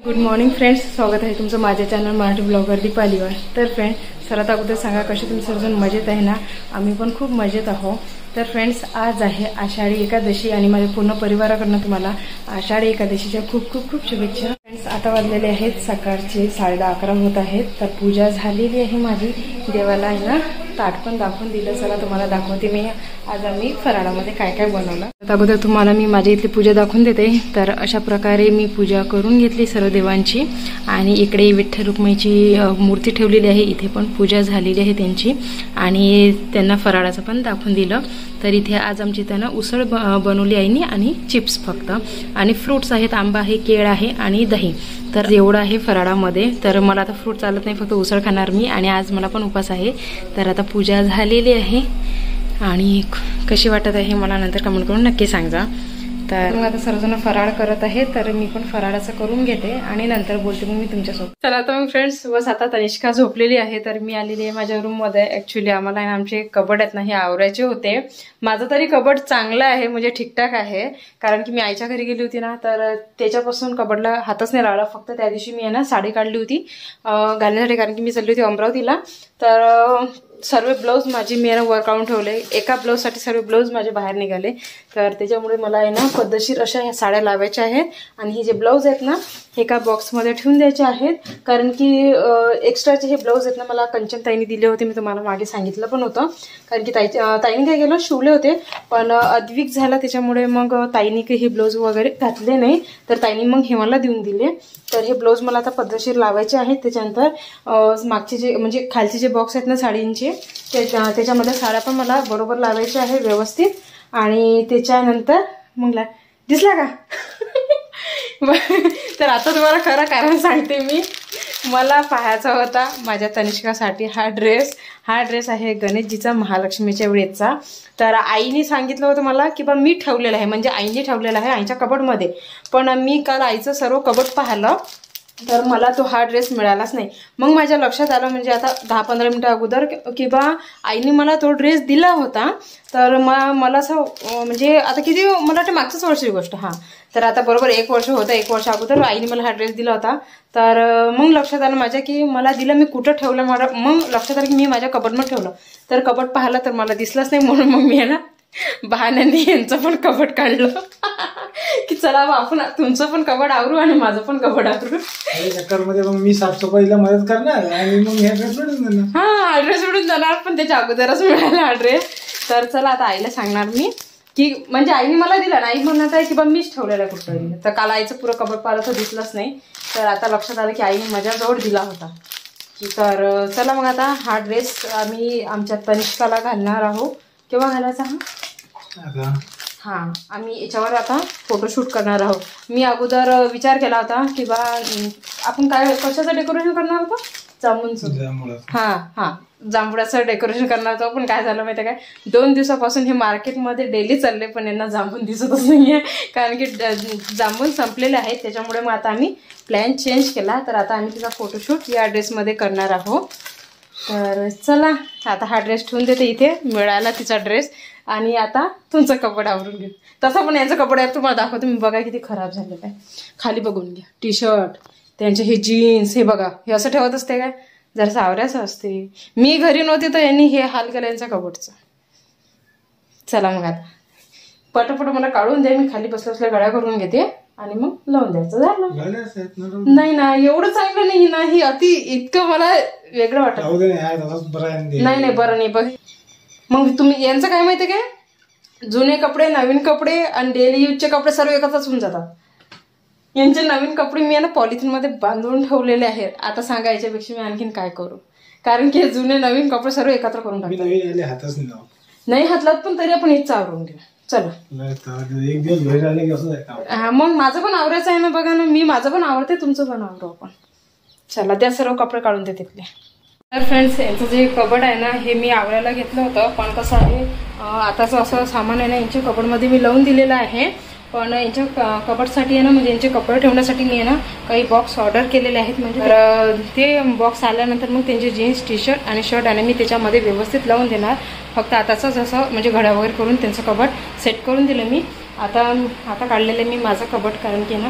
Good morning friends, स्वागत आहे तुमचं माझ्या चॅनल मराठी ब्लॉगर दीपालीवर। तर फ्रेंड, सर्वात अगोदर सांगा कसे तुम्ही सर्वजण मजेत आहे ना? आम्ही पण खूप मजेत आहोत। तर फ्रेंड्स, आज आहे आषाढी एकादशी आणि माझ्या पूर्ण परिवाराकडून तुम्हाला आषाढी एकादशीच्या खूप खूप खूप शुभेच्छा। फ्रेंड्स, आता वाजलेले आहेत सकाळचे 11:30 होत आहेत। तर पूजा झालेली आहे माझी, देवाला आहे ना ताट पण दाखवून दिलं। चला तुम्हाला दाखवते मी आज आम्ही फराळामध्ये काय काय बनवलं। अगोदर तुम्हाला मी माझ्या इथली पूजा दाखवून देते। तर अशा प्रकारे मी पूजा करून घेतली सर्व देवांची आणि इकडे विठ्ठल रुक्माईची मूर्ती ठेवलेली आहे। इथे पण पूजा झालेली आहे त्यांची आणि त्यांना फराळाचं पण दाखवून दिलं। तर इथे आज आमची त्यांना उसळ बनवली आईनी आणि चिप्स फक्त आणि फ्रुट्स आहेत, आंबा आहे, केळ आहे आणि दही। तर एवढं आहे फराळामध्ये। तर मला आता फ्रूट चालत नाही, फक्त उसळ खाणार मी आणि आज मला पण उपास आहे। तर आता पूजा झालेली आहे आणि कशी वाटत आहे मला नंतर कमेंट करून नक्की सांगा। तर मग आता सर्वजण फराळ करत आहे, तर मी पण फराळाचं करून घेते आणि नंतर बोलते मग मी तुमच्यासोबत। चला आता मग फ्रेंड्स, बस आता तनिष्का झोपलेली आहे तर मी आलेली आहे माझ्या रूम मध्ये। ऍक्च्युली आम्हाला आमचे कबड आहेत ना हे आवरायचे होते। माझं तरी कबड चांगलं आहे, म्हणजे ठीकठाक आहे, कारण की मी आईच्या घरी गेली होती ना तर त्याच्यापासून कबडला हातच नाही लावला। फक्त त्या दिवशी मी ना साडी काढली होती घालण्यासाठी, कारण की मी चालली होती अमरावतीला। तर सर्व ब्लाऊज माझी मी वर काढून ठेवले, एका ब्लाऊजसाठी सर्व ब्लाऊज माझे बाहेर निघाले। तर त्याच्यामुळे मला आहे ना पद्धतशीर अशा ह्या साड्या लावायच्या आहेत आणि हे जे ब्लाऊज आहेत ना एका बॉक्समध्ये ठेवून द्यायचे आहेत, कारण की एक्स्ट्राचे हे ब्लाऊज आहेत ना मला कंचन ताईने दिले होते। मी तुम्हाला मागे सांगितलं पण होतं, कारण की ताईने काय केलं, शिवले होते पण अद्विक झाला, त्याच्यामुळे मग ताईने काही हे ब्लाऊज वगैरे घातले नाही। तर ताईने मग हे मला देऊन दिले। तर हे ब्लाऊज मला आता पद्धतशीर लावायचे आहेत। त्याच्यानंतर मागचे जे म्हणजे खालचे जे बॉक्स आहेत ना साडींचे त्याच्यामध्ये साड्या पण मला बरोबर लावायच्या आहे व्यवस्थित। आणि त्याच्यानंतर मग दिसला का? तर आता तुम्हाला खरं कारण सांगते मी, मला पाहायचा होता माझ्या तनिष्कासाठी हा ड्रेस आहे गणेशजीचा, महालक्ष्मीच्या वेळेचा। तर आईने सांगितलं होतं मला की बा मी ठेवलेलं आहे, म्हणजे आईने ठेवलेला आहे आईच्या कबडमध्ये। पण मी काल आईचं सर्व कबड पाहिलं तर मला तो हा ड्रेस मिळालाच नाही। मग माझ्या लक्षात आलं, म्हणजे आता 10-15 मिनिटं अगोदर की बा आईने मला तो ड्रेस दिला होता। तर मला असं म्हणजे आता किती मला वाटतं मागच्याच वर्षाची गोष्ट, हां तर आता बरोबर 1 वर्ष होतं, 1 वर्ष अगोदर आईने मला हा ड्रेस दिला होता। तर मग लक्षात आलं माझ्या की मला दिलं, मी कुठं ठेवलं, मग लक्षात आलं की मी माझ्या कबडमध्ये ठेवलं। तर कबड पाहिलं तर मला दिसलंच नाही, म्हणून मग मी आहे ना बहाण्याने यांचं पण कबड काढलं की चला बा आपण तुमचं पण कबड आवरू आणि माझं पण कबड आवरू। चक्करमध्ये मग मी साफसफाईला मदत करणार आणि मग हे ड्रेस मिळून जाणार। हा ड्रेस मिळून जाणार, पण त्याच्या अगोदरच मिळाला हा ड्रेस। तर चला आता आईला सांगणार मी की म्हणजे आईने मला दिला ना, आई म्हणत आहे की बा मीच ठेवलेला कुठं। तर काल आईचं पुरं कबड पाहिलं तर दिसलंच नाही। तर आता लक्षात आलं की आईने माझ्याजवळ दिला होता। तर चला मग आता हा ड्रेस आम्ही आमच्या तनिष्काला घालणार आहोत। केव्हा घालायचा हा आम्ही याच्यावर आता फोटोशूट करणार आहोत। मी अगोदर विचार केला होता की बा आपण काय कशाचं डेकोरेशन करणार होतो, जांभूळचं, हा जांभुळाचं डेकोरेशन करणार होतो। पण काय झालं माहिती काय, 2 दिवसापासून हे मार्केटमध्ये डेली चालले पण यांना जांभूळ दिसतच नाहीये, कारण की जांभूळ संपलेले आहेत। त्याच्यामुळे मग आता आम्ही प्लॅन चेंज केला। तर आता आम्ही तिचा फोटोशूट या ड्रेसमध्ये करणार आहोत। तर चला आता हा ड्रेस ठेवून देते इथे, मिळाला तिचा ड्रेस। आणि आता तुमचं कपडे आवरून घेऊ। तसं पण यांचं कपडे तुम्हाला दाखवतो मी, बघा किती खराब झालेलं आहे। खाली बघून घ्या, टी शर्ट त्यांचे, हे जीन्स, हे बघा, हे असं ठेवत असते काय, जर सावऱ्याचं असते। मी घरी नव्हते तर यांनी हे हाल केलं यांच्या कपडचं। चला मग आता पटापट मला काढून द्या, मी खाली बसल्या गळ्या करून घेते आणि मग लावून द्यायचं, झालं। नाही ना, एवढं चांगलं नाही ना, ही अति इतकं मला वेगळं वाटत नाही बरं नाही। बघ मग तुम्ही यांचं काय माहिती काय, जुने कपडे, नवीन कपडे आणि डेली यूजचे कपडे सर्व एकत्रच होऊन जातात। यांचे नवीन कपडे मी ना पॉलिथिन मध्ये बांधून ठेवलेले आहेत। आता सांगा याच्यापेक्षा मी आणखीन काय करू, कारण की जुने नवीन कपडे सर्व एकत्र करून टाकतात। नाही हातलात पण तरी आपण हेच आवरून घेऊ। चला एक दिवस घरी राहिले की असं आहे। हा मग माझं पण आवरायचं आहे ना, बघा ना, मी माझं पण आवडते, तुमचं पण आवरू आपण। चला त्या सर्व कपडे काढून दे तिथले। तर फ्रेंड्स, यांचं जे कबड आहे ना हे मी आवरायला घेतलं होतं, पण कसं आहे आताचं असं सामान आहे ना यांच्या कबडमध्ये मी लावून दिलेलं आहे। पण यांच्या कबडसाठी आहे ना, म्हणजे यांचे कपडे ठेवण्यासाठी मी आहे ना काही बॉक्स ऑर्डर केलेले आहेत। म्हणजे ते बॉक्स आल्यानंतर मग त्यांचे जीन्स, टी शर्ट आणि शर्ट आणि मी त्याच्यामध्ये व्यवस्थित लावून देणार। फक्त आताचं जसं म्हणजे घड्या वगैरे करून त्यांचं कबड सेट करून दिलं मी। आता काढलेलं मी माझं कबड, कारण की ना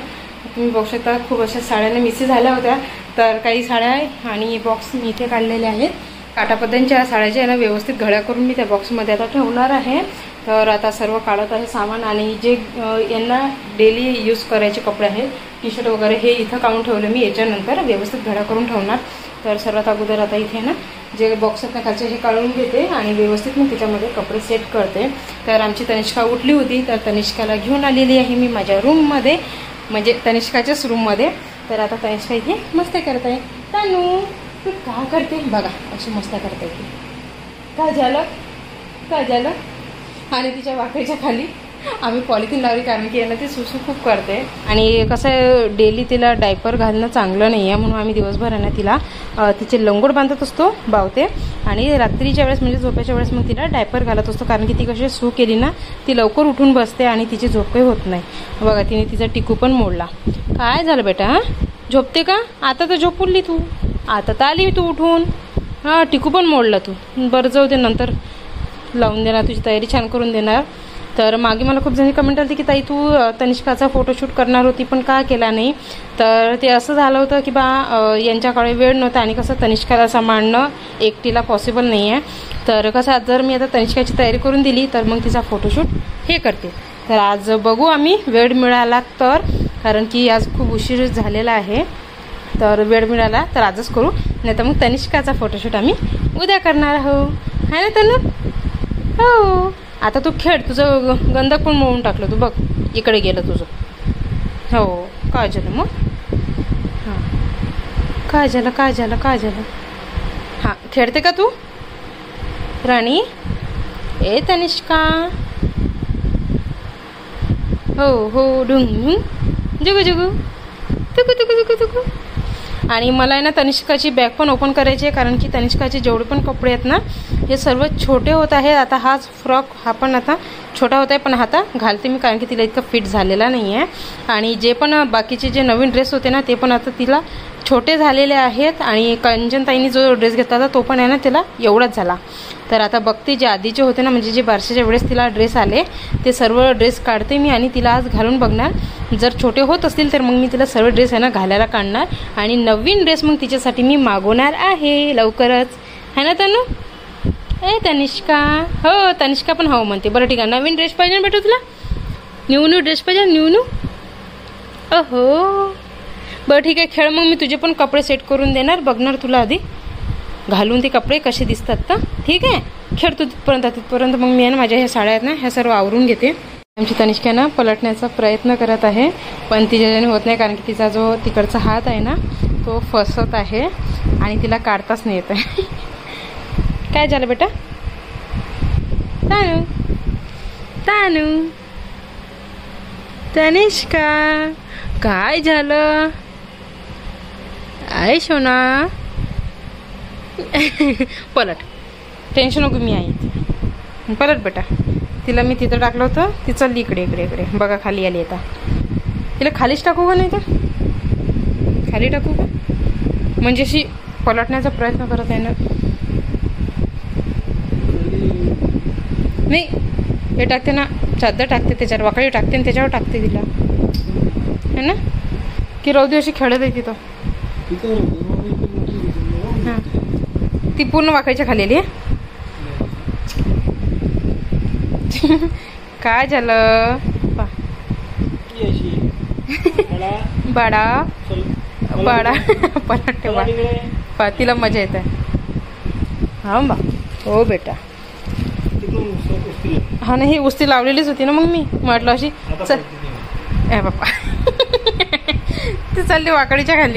तुम्ही बघू शकता खूप अशा साड्यांना मिसी झाल्या होत्या, तर काही साड्या आहे आणि बॉक्स मी इथे काढलेले आहेत. काठापद्ध्यांच्या साड्याच्या ना व्यवस्थित घड्या करून मी त्या बॉक्समध्ये आता ठेवणार आहे. तर आता सर्व काढत आहे सामान आणि जे यांना डेली यूज करायचे कपडे आहेत, टी शर्ट वगैरे, हे इथं काढून ठेवलं मी. याच्यानंतर व्यवस्थित घड्या करून ठेवणार. तर सर्वात अगोदर आता इथे ना जे बॉक्स आहेत ना खालचे हे काढून घेते आणि व्यवस्थित मी त्याच्यामध्ये कपडे सेट करते. तर आमची तनिष्का उठली होती, तर तनिष्काला घेऊन आलेली आहे मी माझ्या रूममध्ये, म्हणजे तनिष्काच्याच रूममध्ये. तर आता तनिष्का इथे मस्ती करत आहे. तानू तू का करते बघा, अशी मस्ती करते ती. काय झालं काय झालं? आणि तिच्या वाकरीच्या खाली आम्ही पॉलिथिन लावली, कारण की यांना ती सुसू खूप करते. आणि कसं आहे, डेली तिला डायपर घालणं चांगलं नाही आहे, म्हणून आम्ही दिवसभर आहे ना तिला तिचे लंगोट बांधत असतो, बावते, आणि रात्रीच्या वेळेस म्हणजे झोपायच्या वेळेस मग तिला डायपर घालत असतो. कारण की ती कशी सू केली ना ती लवकर उठून बसते आणि तिची झोप काही होत नाही. बघा तिने तिचा टिकू पण मोडला. काय झालं बेटा? हां झोपते का? आता तर झोपुरली तू, आता तर आली तू उठून. हां टिकू पण मोडला तू. बरं जाऊ दे, नंतर लावून देणार, तुझी तयारी छान करून देणार. तर मागे मला खूप जणी कमेंट आली की ताई तू तनिष्काचा फोटोशूट करणार होती पण का केला नाही. तर ते असं झालं होतं की यांच्याकडे वेळ नव्हता आणि कसं तनिष्काला सांभाळणं एकटीला पॉसिबल नाही आहे. तर कसं जर मी आता तनिष्काची तयारी करून दिली तर मग तिचा फोटोशूट हे करते. तर आज बघू आम्ही, वेळ मिळाला तर, कारण की आज खूप उशीर झालेला आहे. तर वेळ मिळाला तर आजच करू, नाही तर मग तनिष्काचा फोटोशूट आम्ही उद्या करणार आहोत, है ना तनु? हो. आता तू खेळ, तुझं गंधक पण मोडून टाकलं तू, बघ इकडे गेलं तुझं. हो काय झालं मग? हां काय झालं काय झालं काय झालं? हां खेळते का तू राणी? ए तनिष्का, हो हो डुंग जुगू जुगू तुकू तुकू तुकू तुकू. आणि मला आहे ना तनिष्काची बॅग पण ओपन करायची आहे, कारण की तनिष्काचे जेवढे पण कपडे आहेत ना हे सर्व छोटे होत आहेत. आता हाच फ्रॉक हा पण आता छोटा होत आहे, पण आता घालते मी, कारण की तिला इतकं फिट झालेला नाही आहे. आणि जे पण बाकीचे जे नवीन ड्रेस होते ना ते पण आता तिला छोटे झालेले आहेत. आणि कंचनताईंनी जो ड्रेस घेतला होता तो पण आहे ना तिला एवढाच झाला. तर आता बघते जे आधीचे होते ना, म्हणजे जे बारशाच्या वेळेस तिला ड्रेस आले ते सर्व ड्रेस काढते मी आणि तिला आज घालून बघणार. जर छोटे होत असतील तर मग मी तिला सर्व ड्रेस आहे ना घालायला काढणार आणि नवीन ड्रेस मग तिच्यासाठी मी मागवणार आहे लवकरच, है ना तनु? ए तनिष्का, हो तनिष्का पण हो म्हणते. बरं ठीक आहे, नवीन ड्रेस पाहिजे ना बेटा तुला? न्यू ड्रेस पाहिजे, न्यू अहो बरं ठीक आहे, खेळ मग मी तुझे पण कपडे सेट करून देणार, बघणार तुला आधी घालून ते कपडे कसे दिसतात तर. ठीक आहे खेळ तू तिथपर्यंत मग मी आहे ना माझ्या ह्या साड्या आहेत ना ह्या सर्व आवरून घेते. आमची तनिष्का ना पलटण्याचा प्रयत्न करत आहे पण तिच्याने होत नाही, कारण की तिचा जो तिकडचा हात आहे ना तो फसत आहे आणि तिला काढताच नाही येत आहे. काय झालं बेटा? तानू तानू तनिष्का काय झालं? आहे सोना पलट, टेन्शन नको, मी आहे. पलट बेटा. तिला मी तिथं टाकलं होतं, ती चालली इकडे इकडे इकडे. बघा खाली आली. आता तिला खालीच टाकू का, नाही तर खाली टाकू का? म्हणजे अशी पलटण्याचा प्रयत्न करत आहे ना. नाही हे टाकते ना, चादर टाकते त्याच्यावर, वाकडी टाकते आणि त्याच्यावर टाकते तिला, है ना? की राहू दे अशी खेळत आहे तिथं. हां ती पूर्ण वाकायच्या खाली आली आहे. काय झालं बाळा बाळा? पलटते बा, तिला मजा येत आहे. हा बा हो बेटा. हा नाही, ही उस्ती लावलेलीच होती ना, मग मी म्हटलं अशी चल ए बाप्पा. ती चालली वाकडीच्या खाली.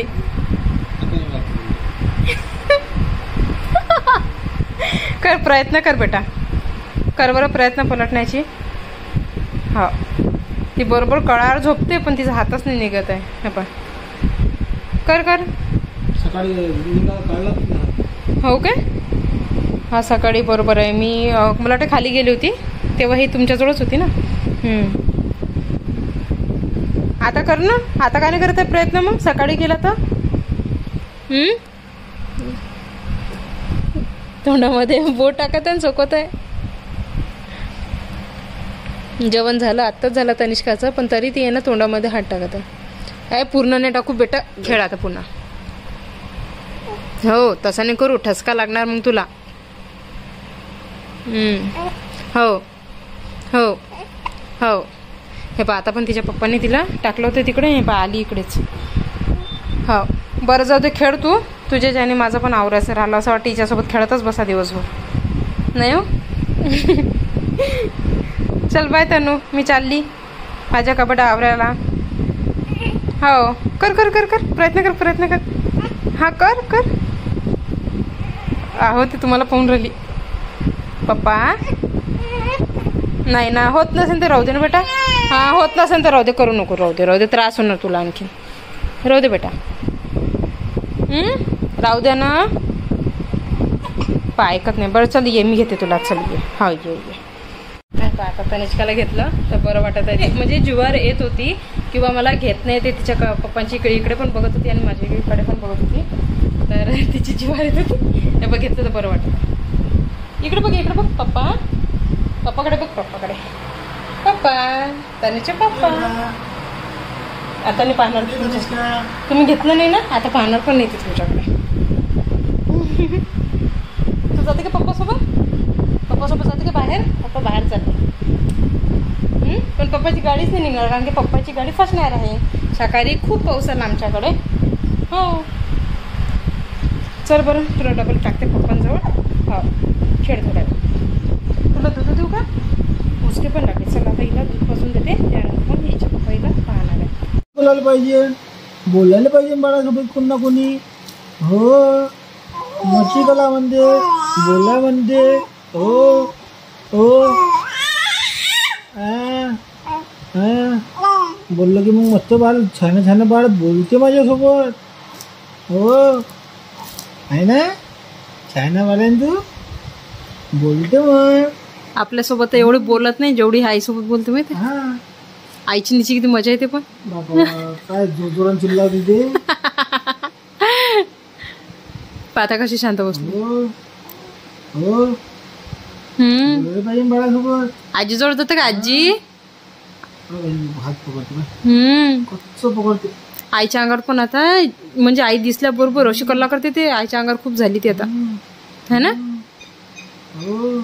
कर प्रयत्न कर बेटा, कर बरं प्रयत्न पलटण्याची. हा ती बरोबर कळावर झोपते पण तिचा हातच नाही निघत आहे. हे पण कर कर. हो काय? हा सकाळी बरोबर आहे. मी मला वाटतं खाली गेली होती तेव्हा ही तुमच्याजवळच होती ना. आता कर ना. आता काय नाही करत आहे प्रयत्न? मग सकाळी केला तर तोंडामध्ये बोट टाकत आहे, चोकत आहे. जेवण झालं आत्ताच झालं तनिष्काचं, पण तरी ती आहे ना तोंडामध्ये हात टाकत आहे. काय पूर्ण नाही टाकू बेटा, खेळ आता पुन्हा. हो तसं नाही करू, ठसका लागणार मग तुला. हो हो हो. हे पहा आता पण तिच्या पप्पांनी तिला टाकलं होतं तिकडे. हे पहा आली इकडेच. हो बरं जाऊ दे, खेळ तू. तुझ्या ज्याने माझं पण आवरायचं राहिलं. असं वाटतं हिच्यासोबत खेळतच बसा दिवसभर. नाही हो. चल बाय तनू, मी चालली माझ्या कपाट आवरायला. हो कर कर कर कर, प्रयत्न कर. हा कर कर. आहो ती तुम्हाला पाहून राहिली. पप्पा नाही ना, होत नसेल तर राहू दे ना बेटा. हा होत नसेल तर राहू दे, करू नको. राहू दे, त्रास होणार तुला आणखी. राहू दे बेटा. राहू द्या ना. पा ऐकत नाही. बरं चल ये, मी घेते तुला. चल ये. हा ये. आता तनिष्काला घेतलं तर बरं वाटत आहे. म्हणजे जीवावर येत होती किंवा मला घेत नाही ते. तिच्या पप्पांची इकडे पण बघत होती आणि माझ्या इकडे पण बघत होती. तर तिची जीवावर येत होती. हे बघ घेतलं तर बरं वाटत. इकडे बघ पप्पाकडे बघ. पप्पा तनिष्का पप्पा. आता नाही पाहणार तुम्ही. घेतलं नाही ना, आता पाहणार पण नाही ती तुमच्याकडे. तू जाते का पप्पासोबत जाते का बाहेर? पप्पा बाहेर चालले. पण पप्पाची गाडीच नाही निघणार, कारण की पप्पाची गाडी फसणार आहे. सकाळी खूप पाऊस आला आमच्याकडे. हो चल बरं, तुला डबल टाकते पप्पांजवळ. हो खेळ थोड्या. तुला दूध देऊ का? उसके पण लागेल. चल आता हिला दूध पासून देते, त्यानंतर मग हिच्या पप्पाईला पाहणार आहे. बोलायला पाहिजे बाळासोबत कोण ना कोणी. हो मच्छी कला म्हणते, बोला म्हणते. हो हो बोललो की मग मस्त बाळ, छान बाळ बोलते माझ्यासोबत. हो आहे ना, छान बाळान तू बोलते. मग आपल्यासोबत एवढे बोलत नाही जेवढी आईसोबत बोलते माहिती. हा आईची निची किती मजा येते. पण बाबा काय जोरान चिल्ला तिथे. पाता कशी शांत बसली. हो पाहिजे बाळासोबत. आजी जवळ जाते का आजी? हात पकडते, कच्च पकडते. आईच्या अंगावर पण आता म्हणजे आई दिसल्याबरोबर अशी कल्ला करते ते. आईच्या अंगावर खूप झाली ती आता, है ना. हो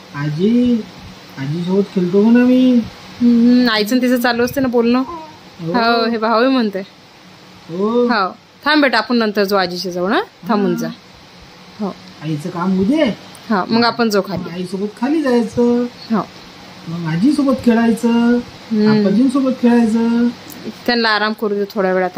आजी सोबत खेळतो म्हणा मी. आईचं तिचं चालू असते ना बोलणं. हो हे भाऊ म्हणते. हो थांब बेटा, आपण नंतर जाऊ आजीच्या जवळ. ना थांबून जा. हो आईचं काम होऊ दे. हा मग आपण जाऊ खाली. आईसोबत खाली जायचं. हो मग आजीसोबत खेळायचं, आजीसोबत खेळायचं. त्यांना आराम करू दे थोड्या वेळात.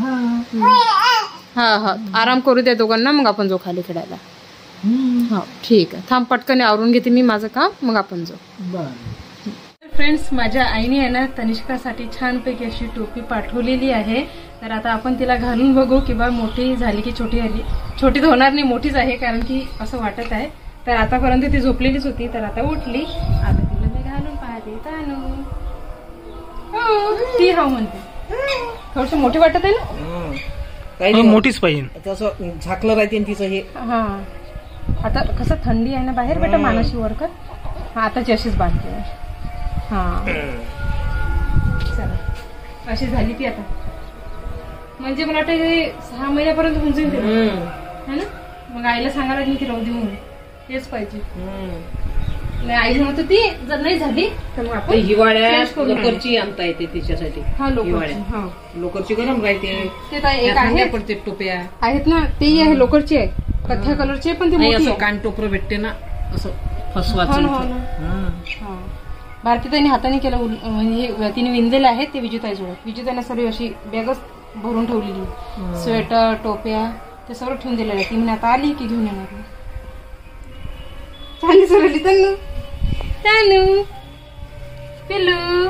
हा आराम करू द्या दोघांना, मग आपण जाऊ खाली खेळायला. हो ठीक आहे. थांब पटकन आवरून घेते मी माझं काम, मग आपण जाऊ. फ्रेंड्स माझ्या आईने आहे ना तनिष्कासाठी छानपैकी अशी टोपी पाठवलेली आहे. तर आता आपण तिला घालून बघू किंवा मोठी झाली की छोटी आली. छोटी होणार नाही, मोठीच आहे, कारण की असं वाटत आहे. तर आतापर्यंत ती झोपलेलीच होती, तर आता उठली. आता तिला मी घालून पाहते. तानू ती हो म्हणते. थोडस मोठी वाटत आहे ना. काही मोठीच पाहिजे. तसं झाकलं राहते तिचं हे. हा आता कसं थंडी आहे ना बाहेर बेटा. मानसी वर कर. हा आताची अशीच बांधते. हा चला अशी झाली ती आता. म्हणजे मला वाटतं 6 महिन्यापर्यंत होऊन जाईल है ना. मग आईला सांगायला लागली की राहू दे म्हणून. तेच पाहिजे. आई म्हणत होती जर नाही झाली तर मग आपण हिवाळ्यात लोकरची आणता येते तिच्यासाठी. हा लोकरची गरम राहते. ते एक आहे पडते टोप्या आहेत ना. तेही आहे लोकरची आहे, कथ्या कलरची आहे, पण ती मोठी आहे. कान टोपर भेटते ना असं फसवाचं. भारतीताईने हाताने केलं. म्हणजे तिने विणलेलं आहे ते विजेताईजवळ. विजेताईने सर्व अशी बॅगच भरून ठेवलेली. स्वेटर टोप्या ते सर्व ठेवून दिलेलं आहे. ती म्हणे आता आली की घेऊन येणार. चांगली सरली तन्नू. तानू पिल्लू.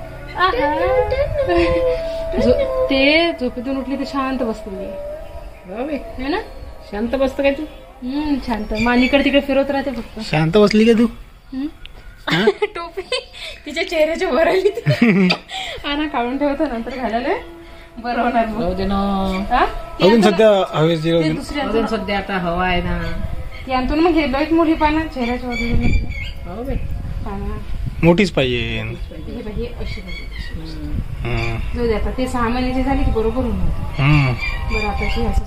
ते झोपेतून उठली तर शांत बसते है ना. शांत बसतं काय तू? शांत. मानीकडे तिकडे फिरवत राहते फक्त. शांत बसली का तू? टोपी तिच्या चेहऱ्याच्या वर आली. आणा काढून ठेवतो नंतर घालायला बरं होणार. अजून सध्या हवेची दुसरी सध्या आता हवा आहे ना. ती आणतो ना. मग हे लईच मोठी पाना चेहऱ्याच्या वर. मोठीच पाहिजे. अशी जाऊ दे आता ते 6 महिन्याची झाली की बरोबर होऊन जातं. बरं आता ते असंच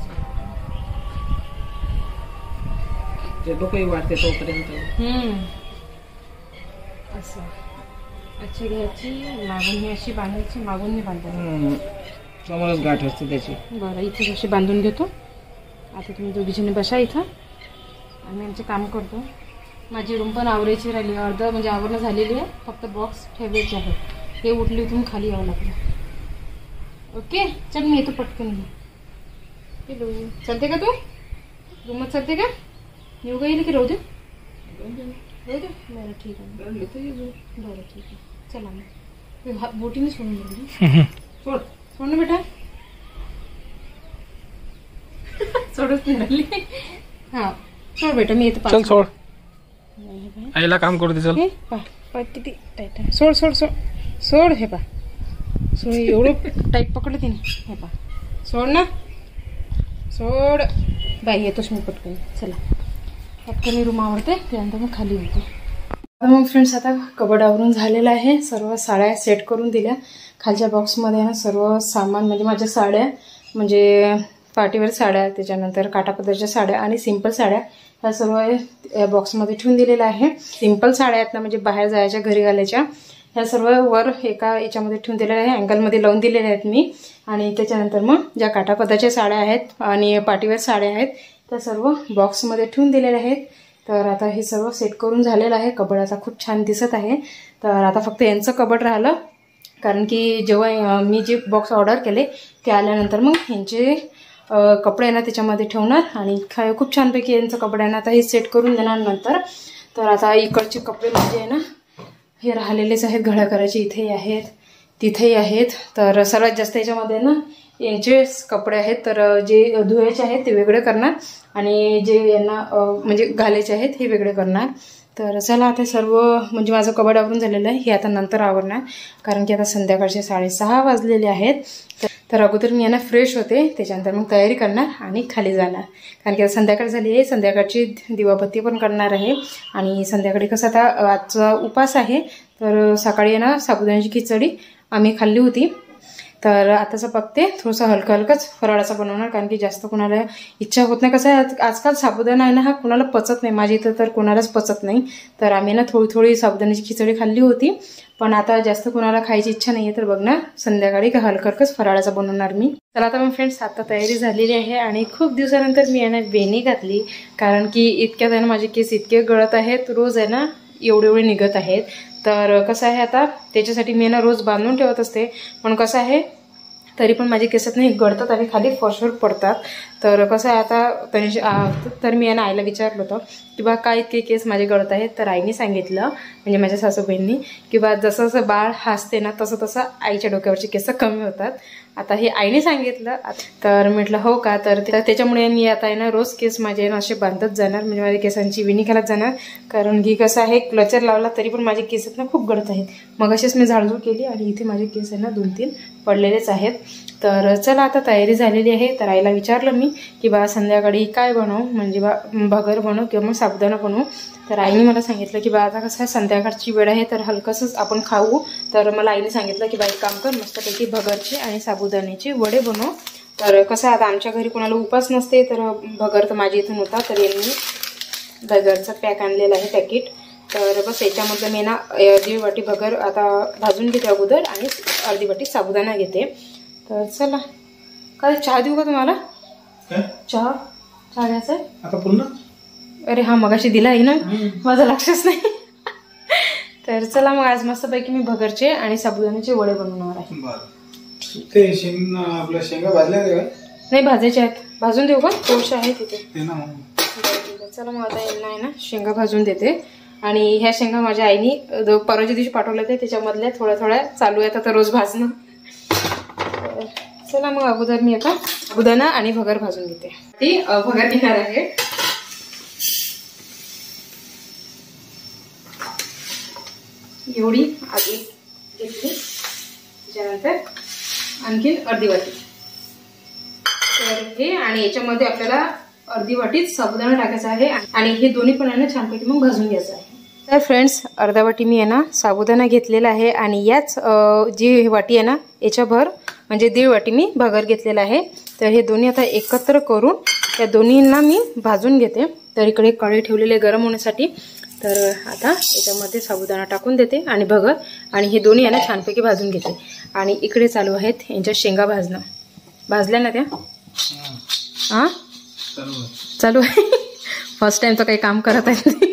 ते डोकंही वाढते तोपर्यंत. असं अच्छी घ्यायची, मागून ही अशी बांधायची, मागून नाही बांधायची. समोरच गाठ असते त्याची. बरं इथे अशी बांधून घेतो. आता तुम्ही दोघीजणी बसा इथं, आम्ही आमचे काम करतो. माझी रूम पण आवरायची राहिली, अर्ध म्हणजे आवरणं झालेली आहे, फक्त बॉक्स ठेवायचे आहे. हे उठली उठून खाली यावं लागलं. ओके चल मी येतो पटकन. हॅलो चलते का तू? रूमच चलते का? येऊ का येईल की राहू दे? राहू दे बरं ठीक आहे. बरं ठीक आहे चला मग. बोटीने सोडून दिली. सोड सोड ना बेटा. सोडच नाही राहिली. हा सोड बेटा मी येतो. चल सोड, आईला काम करू दे. चल पा किती टाईट आहे. सोड सोड सोड सोड. हे पा सोड. एवढं टाईट पकडलं तिने. हे पा सोड ना, सोड. बाई येतोच मी पटकन. चला पटकन रूम आवडते, त्यानंतर मग खाली होते. मग फ्रेंड्स आता कबड आवरून झालेलं आहे. सर्व साड्या सेट करून दिल्या. खालच्या बॉक्समध्ये ना सर्व सामान म्हणजे माझ्या साड्या, म्हणजे पार्टीवेअर साड्या, त्याच्यानंतर काठापदरच्या साड्या आणि सिंपल साड्या, ह्या सर्व या बॉक्समध्ये ठेवून दिलेल्या आहे. सिंपल साड्या आहेत ना, म्हणजे बाहेर जायच्या, घरी घालायच्या, ह्या सर्व वर एका याच्यामध्ये ठेवून दिलेल्या आहे. अँगलमध्ये लावून दिलेल्या आहेत मी. आणि त्याच्यानंतर मग ज्या काठापदरच्या साड्या आहेत आणि पार्टीवेअर साड्या आहेत त्या सर्व बॉक्समध्ये ठेवून दिलेल्या आहेत. तर आता हे सर्व सेट करून झालेलं आहे. कबड आता खूप छान दिसत आहे. तर आता फक्त यांचं कबड राहिलं, कारण की जेव्हा मी जे बॉक्स ऑर्डर केले ते आल्यानंतर मग यांचे कपडे ना त्याच्यामध्ये ठेवणार आणि खूप छानपैकी यांचं कपड्यांना आता हे सेट करून देणार नंतर. तर आता इकडचे कपडे म्हणजे आहे ना हे राहिलेलेच आहेत. घड्या करायचे इथेही आहेत, तिथेही आहेत. तर सर्वात जास्त याच्यामध्ये ना यांचे कपडे आहेत. तर जे धुवायचे आहेत ते वेगळे करणार आणि जे यांना म्हणजे घालायचे आहेत हे वेगळे करणार. तर चला आता सर्व म्हणजे माझं कबड आवरून झालेलं आहे. हे आता नंतर आवरणार, कारण की आता संध्याकाळचे 6:30 वाजलेले आहेत. तर अगोदर मी यांना फ्रेश होते, त्याच्यानंतर मग तयारी करणार आणि खाली जाणार, कारण की आता संध्याकाळ झाली आहे. संध्याकाळची दिवाबत्ती पण करणार आहे. आणि संध्याकाळी कसं आता आजचा उपास आहे, तर सकाळी ना साबुदाण्याची खिचडी आम्ही खाल्ली होती. तर आताचं बघते थोडंसं हलकं हलकंच फराळाचं बनवणार, कारण की जास्त कोणाला इच्छा होत नाही. कसं आहे आजकाल साबुदाणा आहे ना हा कोणाला पचत नाही. माझ्या इथं तर कोणालाच पचत नाही. तर आम्ही ना थोडी थोडी साबुदाण्याची खिचडी खाल्ली होती, पण आता जास्त कोणाला खायची इच्छा नाही आहे. तर बघ ना संध्याकाळी का हलकं हलकंच फराळाचं बनवणार मी. चला आता मग फ्रेंड्स आता तयारी झालेली आहे आणि खूप दिवसानंतर मी यांना वेणी घातली, कारण की इतक्यात आहे ना माझे केस इतके गळत आहेत, रोज आहे ना एवढे निघत आहेत. तर कसं आहे आता त्याच्यासाठी मी ना रोज बांधून ठेवत असते, पण कसं आहे तरी पण माझे केसात नाही गळतात आणि खाली फॉशवर पडतात. तर कसं आहे आता तर मी यांना आईला विचारलं होतं की बा काय इतके केस माझे गळत आहेत. तर आईने सांगितलं, म्हणजे माझ्या सासूबाईंनी, की बा जसं जसं बाळ हसते ना तसं तसं आईच्या डोक्यावरचे केस कमी होतात. आता हे आईने सांगितलं. तर म्हटलं हो का. तर त्याच्यामुळे मी आता आहे ना रोज केस माझे ना असे बांधत जाणार, म्हणजे माझ्या केसांची विणी घालत जाणार, कारण की कसं आहे क्लचर लावला तरी पण माझे केस ना खूप गळत आहेत. मग असेच मी झाडझूड केली आणि इथे माझे केस आहे ना 2-3 पडलेलेच आहेत. तर चला आता तयारी झालेली आहे. तर आईला विचारलं मी की बा संध्याकाळी काय बनवू, म्हणजे बा भगर बनवू किंवा मग साबुदाणा बनवू. तर आईने मला सांगितलं की बा आता कसं आहे संध्याकाळची वेळ आहे, तर हलकंसंच आपण खाऊ. तर मला आईने सांगितलं की बा एक काम कर, मस्तपैकी भगरचे आणि साबुदाण्याचे वडे बनव. तर कसं आता आमच्या घरी कोणाला उपास नसते, तर भगर तर माझ्या इथून होता, तर यांनी भगरचा पॅक आणलेला आहे पॅकेट. तर बस याच्यामधलं मी ना अर्धी वाटी भगर आता भाजून घेते अगोदर आणि अर्धी वाटी साबुदाणा घेते. तर चला काय चहा देऊ का तुम्हाला? चहा घ्यायचा आहे आता पूर्ण. अरे हा मगाशी दिला आहे ना, माझं लक्षच नाही. तर चला मग आज मस्तपैकी मी भगरचे आणि साबुदाण्याचे वडे बनवणार आहे. ते आपल्या शेंगा भाजल्या नाही भाजायचे आहेत. भाजून देऊ का? थोडशा आहे तिथे. चला मग आता यांना आहे ना शेंगा भाजून देते. आणि ह्या शेंगा माझ्या आईनी परवाच्या दिवशी पाठवल्या होत्या, त्याच्यामधल्या थोड्या थोड्या चालू आहेत आता रोज भाजणं. चला मग अगोदर मी आता साबुदाणा आणि भगर भाजून घेते. ती भगर घेणार आहे. एवढी आधी घेतली, त्याच्यानंतर आणखी अर्धी वाटी. तर हे आणि याच्यामध्ये आपल्याला अर्धी वाटीच साबुदाणा टाकायचा आहे आणि हे दोन्ही पण आहे ना छानपैकी मग भाजून घ्यायचं आहे. तर फ्रेंड्स अर्धा वाटी मी आहे ना साबुदाणा घेतलेला आहे आणि याच जी वाटी आहे ना याच्याभर म्हणजे 1.5 वाटी मी भगर घेतलेला आहे. तर हे दोन्ही आता एकत्र करून या दोन्हींना मी भाजून घेते. तर इकडे कढई ठेवलेले गरम होण्यासाठी. तर आता याच्यामध्ये साबुदाणा टाकून देते आणि भगर आणि हे दोन्ही आहे ना छानपैकी भाजून घेते. आणि इकडे चालू आहेत यांच्या शेंगा भाजणं. भाजल्या ना त्या? हां चालू आहे. फर्स्ट टाइम तर काही काम करत आहे.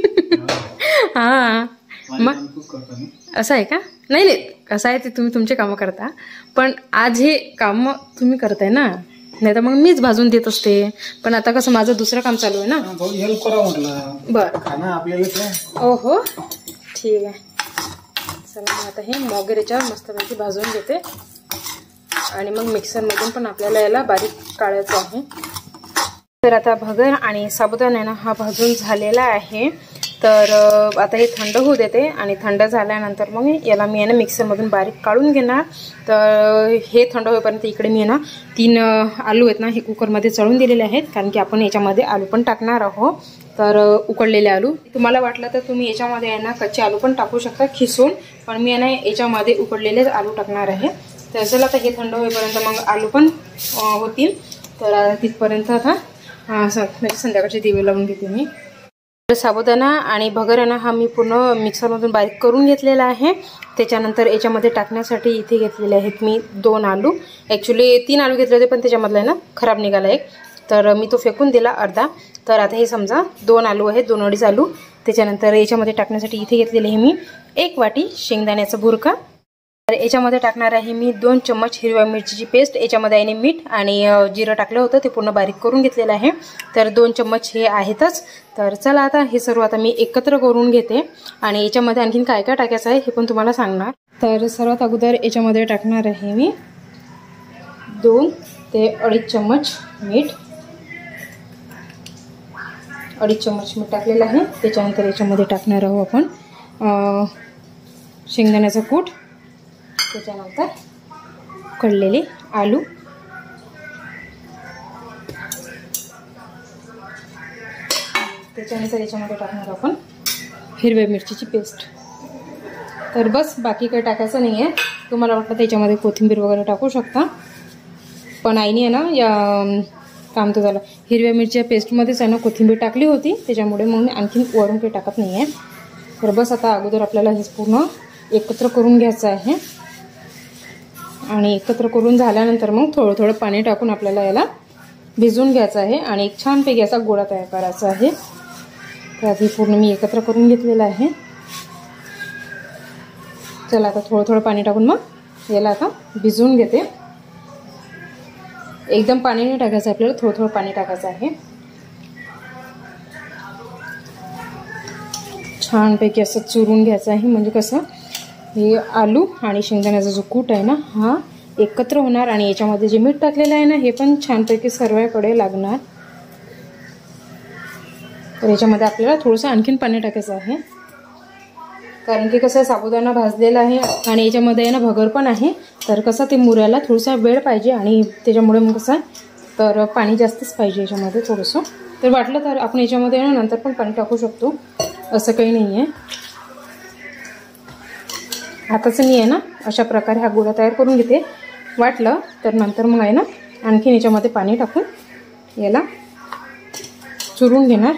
हां मग असं आहे का? नाही नाही असं आहे ते तुम्ही तुमचे कामं करता पण आज हे कामं तुम्ही करताय ना, नाही तर मग मीच भाजून देत असते. पण आता कसं माझं दुसरं काम चालू आहे ना. हेल्प करा म्हटलं. बरं खाना आपल्याला. हो ठीक आहे. चला मग आता हे मोगरेच्या मस्तपैकी भाजून घेते आणि मग मिक्सरमधून पण आपल्याला याला बारीक काढायचं आहे. तर आता भगर आणि साबुदाणा ना हा भाजून झालेला आहे. तर आता हे थंड होऊ देते आणि थंड झाल्यानंतर मग याला मी आहे ना मिक्सरमधून बारीक काढून घेणार. तर हे थंड होईपर्यंत इकडे मी आहे ना 3 आलू आहेत ना हे कुकरमध्ये चढून दिलेले आहेत कारण की आपण याच्यामध्ये आलू पण टाकणार आहोत. तर उकडलेले आलू तुम्हाला वाटलं तर तुम्ही याच्यामध्ये आहे ना कच्चे आलू पण टाकू शकता खिसून, पण मी आहे ना याच्यामध्ये उकडलेलेच आलू टाकणार आहे. तर चला आता हे थंड होईपर्यंत मग आलू पण होतील. तर तिथपर्यंत आता म्हणजे संध्याकाळचे दिवे लावून घेते मी. साबुदाणा आणि भगर आहे ना हा मी पूर्ण मिक्सरमधून बारीक करून घेतलेला आहे. त्याच्यानंतर याच्यामध्ये टाकण्यासाठी इथे घेतलेले आहेत मी 2 आलू. ॲक्च्युली 3 आलू घेतले होते पण त्याच्यामधला आहे ना खराब निघाला एक, तर मी तो फेकून दिला अर्धा. तर आता हे समजा 2 आलू आहेत, 2-2.5 आलू. त्याच्यानंतर याच्यामध्ये टाकण्यासाठी इथे घेतलेले आहे मी 1 वाटी शेंगदाण्याचा भुरका. तर याच्यामध्ये टाकणार आहे मी 2 चम्मच हिरव्या मिरचीची पेस्ट. याच्यामध्ये आहे मीठ आणि जिरं टाकलं होतं ते पूर्ण बारीक करून घेतलेलं आहे. तर 2 चम्मच हे आहेतच. तर चला आता हे सर्व आता मी एकत्र करून घेते आणि याच्यामध्ये आणखीन काय काय टाकायचं आहे हे पण तुम्हाला सांगणार. तर सर्वात अगोदर याच्यामध्ये टाकणार आहे मी 2 ते 2.5 चम्मच मीठ. 2.5 चम्मच मीठ टाकलेलं आहे. त्याच्यानंतर याच्यामध्ये टाकणार आहोत आपण शेंगदाण्याचा कूट. त्याच्यानंतर उकडलेले आलू. त्याच्यानंतर याच्यामध्ये टाकणार आपण हिरव्या मिरचीची पेस्ट. तर बस बाकी काही टाकायचं नाही आहे. तुम्हाला वाटलं तर याच्यामध्ये कोथिंबीर वगैरे टाकू शकता, पण आईने आहे ना या काम तर झालं हिरव्या मिरच्या पेस्टमध्येच आहे ना कोथिंबीर टाकली होती, त्याच्यामुळे मग मी आणखीन वरून काही टाकत नाही आहे. तर बस आता अगोदर आपल्याला हे पूर्ण एकत्र करून घ्यायचं आहे आणि एकत्र करून झाल्यानंतर मग थोडं थोडं पाणी टाकून आपल्याला याला भिजवून घ्यायचं आहे आणि एक छानपैकी असा गोळा तयार करायचा आहे. तर आधी पूर्ण मी एकत्र करून घेतलेलं आहे. चला आता थोडं थोडं पाणी टाकून मग याला आता भिजवून घेते. एकदम पाणी नाही टाकायचं आपल्याला, थोडं थोडं पाणी टाकायचं आहे. छानपैकी असं चुरून घ्यायचं आहे, म्हणजे कसं हे आलू आणि शेंगदाण्याचा जो कूट आहे ना हा एकत्र होणार आणि याच्यामध्ये जे मीठ टाकलेलं आहे ना हे पण छानपैकी सर्वांकडे लागणार. तर याच्यामध्ये आपल्याला थोडंसं आणखीन पाणी टाकायचं आहे कारण की कसं साबुदाणा भाजलेला आहे आणि याच्यामध्ये आहे ना भगर पण आहे. तर कसं ते मुरायला थोडासा वेळ पाहिजे आणि त्याच्यामुळे मग कसं तर पाणी जास्तच पाहिजे याच्यामध्ये थोडंसं. तर वाटलं तर आपण याच्यामध्ये ना नंतर पण पाणी टाकू शकतो, असं काही नाही आहे. आताच मी आहे ना अशा प्रकारे हा गोळा तयार करून घेते. वाटलं तर नंतर मग आहे ना आणखीन याच्यामध्ये पाणी टाकून याला चुरून घेणार.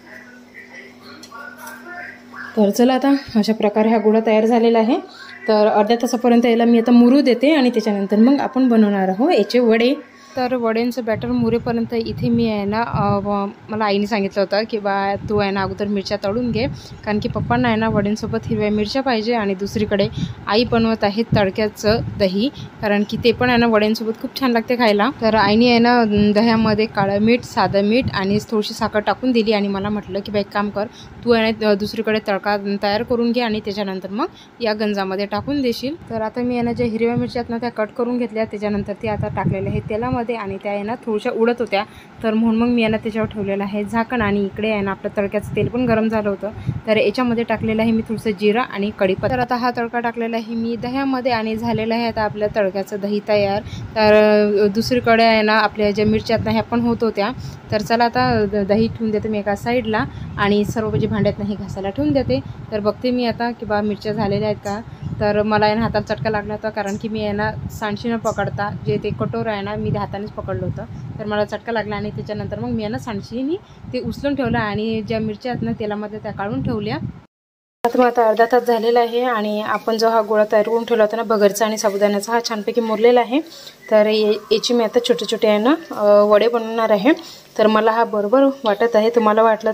तर चला आता अशा प्रकारे हा गोळा तयार झालेला आहे. तर अर्ध्या तासापर्यंत याला मी आता मुरू देते आणि त्याच्यानंतर मग आपण बनवणार आहोत याचे वडे. तर वड्यांचं बॅटर मुरेपर्यंत इथे मी आहे ना मला आईने सांगितलं होतं की बा तू आहे ना अगोदर मिरच्या तळून घे, कारण की पप्पांना आहे ना वड्यांसोबत हिरव्या मिरच्या पाहिजे आणि दुसरीकडे आई बनवत आहे तडक्याचं दही, कारण की ते पण आहे ना वड्यांसोबत खूप छान लागते खायला. तर आईने आहे ना दह्यामध्ये काळं मीठ, साधं मीठ आणि थोडीशी साखर टाकून दिली आणि मला म्हटलं की बा एक काम कर, तू आहे ना दुसरीकडे तडका तयार करून घे आणि त्याच्यानंतर मग या गंजामध्ये टाकून देशील. तर आता मी आहे ना ज्या हिरव्या मिरच्या आहेत ना त्या कट करून घेतल्या, त्याच्यानंतर ते आता टाकलेल्या आहेत तेलामध्ये तेलामध्ये आणि त्या आहे ना थोड्याशा उडत होत्या, तर म्हणून मग मी यांना त्याच्यावर ठेवलेलं आहे झाकण. आणि इकडे आहे ना आपलं तडक्याचं तेल पण गरम झालं होतं, तर याच्यामध्ये टाकलेलं आहे मी थोडंसं जिरा आणि कढीपत्ता. तर आता हा तडका टाकलेला आहे मी दह्यामध्ये आणि झालेलं आहे आता आपल्या तडक्याचं दही तयार. तर दुसरीकडे आहे ना आपल्या ज्या मिरच्यात ना ह्या पण होत होत्या, तर चला आता दही ठेवून देते मी एका साईडला आणि सर्व जे भांड्यात नाही घासायला ठेवून देते. तर बघते मी आता की बा मिरच्या झालेल्या आहेत का. तर मला आहे ना हाताला चटका लागला होता, कारण की मी आहे ना सांडशी न पकडता जे ते कटोर आहे ना मी ते हातानेच पकडलं होतं, तर मला चटका लागला. आणि त्याच्यानंतर मग मी आहे ना सांडशीने ते उचलून ठेवलं आणि ज्या मिरच्या आहेत ना तेलामध्ये त्या काढून ठेवल्या. तर मग आता अर्धा तास झालेला आहे आणि आपण जो हा गोळा तयार करून ठेवला होता ना बगरचा आणि साबुदाण्याचा, हा छानपैकी मुरलेला आहे. तर याची मी आता छोटे छोटे आहे ना वडे बनवणार आहे. तर मला हा बरोबर वाटत आहे. तुम्हाला वाटलं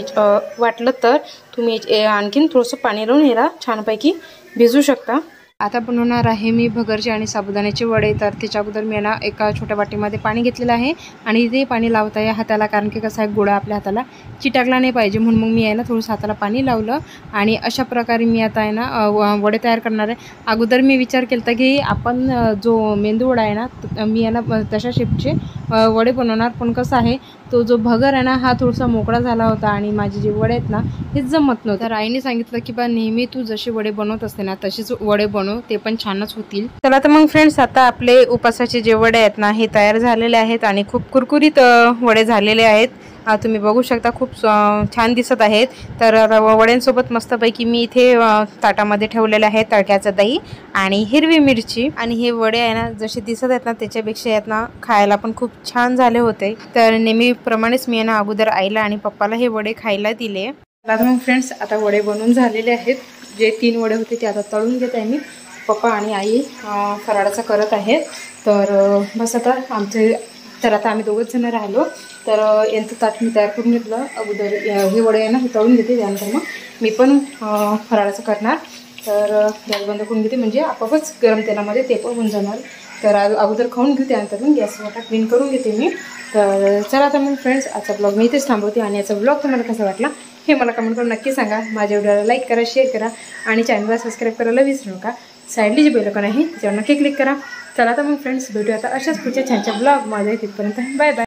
तर तुम्ही आणखीन थोडंसं पाणी लावून याला छानपैकी भिजू शकता. आता बनवणार आहे मी भगरचे आणि साबुदाण्याचे वडे. तर त्याच्या अगोदर मी ना एका छोट्या वाटीमध्ये पाणी घेतलेलं आहे आणि ते पाणी लावत आहे हाताला, कारण की कसं आहे गोळा आपल्या हाताला चिटाकला नाही पाहिजे, म्हणून मग मी आहे ना थोडंसं हाताला पाणी लावलं. आणि अशा प्रकारे मी आता आहे ना वडे तयार करणार आहे. अगोदर मी विचार केला होता की आपण जो मेंदू वडा आहे ना मी आहे ना तशा शेपचे वडे बनवणार, पण कसं आहे तो जो भगर आहे ना हा थोडासा मोकळा झाला होता आणि माझे जे वडे आहेत ना हे जमत नव्हतं. तर आईने सांगितलं की बा नेहमी तू जसे वडे बनवत असते ना तसेच वडे बनव, ते पण छानच होतील. चला तर मग फ्रेंड्स, आता आपले उपासाचे जे वडे आहेत ना हे तयार झालेले आहेत आणि खूप कुरकुरीत वडे झालेले आहेत. तुम्ही बघू शकता खूप छान दिसत आहेत. तर वड्यांसोबत मस्तपैकी मी इथे ताटामध्ये ठेवलेले आहे तडक्याचं दही आणि हिरवी मिरची. आणि हे वडे आहे ना जसे दिसत आहेत ना त्याच्यापेक्षा आहेत ना खायला पण खूप छान झाले होते. तर नेहमीप्रमाणेच मी ना अगोदर आईला आणि पप्पाला हे वडे खायला दिले. तर मग फ्रेंड्स, आता वडे बनवून झालेले आहेत. जे 3 वडे होते ते आता तळून घेत आहे मी. पप्पा आणि आई फराळाचं करत आहेत. तर बस आता आता आम्ही दोघंच जण राहिलो. तर यांचं ताट मी तयार करून घेतलं. अगोदर हे वडे आहे ना हे तळून घेते, त्यानंतर मग मी पण फराळाचं करणार. तर गॅस बंद करून घेते, म्हणजे आपोआपच गरम तेलामध्ये ते पण होऊन जाणार. तर अगोदर खाऊन घेऊ, त्यानंतर मग गॅस वाटा क्लीन करून घेते मी. तर चला आता मग फ्रेंड्स, आजचा ब्लॉग मी इथेच थांबवते आणि याचा ब्लॉग तुम्हाला कसा वाटला हे मला कमेंट करून नक्की सांगा. माझ्या व्हिडिओला लाईक करा, शेअर करा आणि चॅनलला सबस्क्राईब करायला विसरू नका. साईडली जी बेल आयकॉन आहे त्याच्यावर नक्की क्लिक करा. चला तर मग फ्रेंड्स, भेटूया आता अशाच पुढच्या छानच्या ब्लॉगमध्ये. तिथपर्यंत बाय बाय.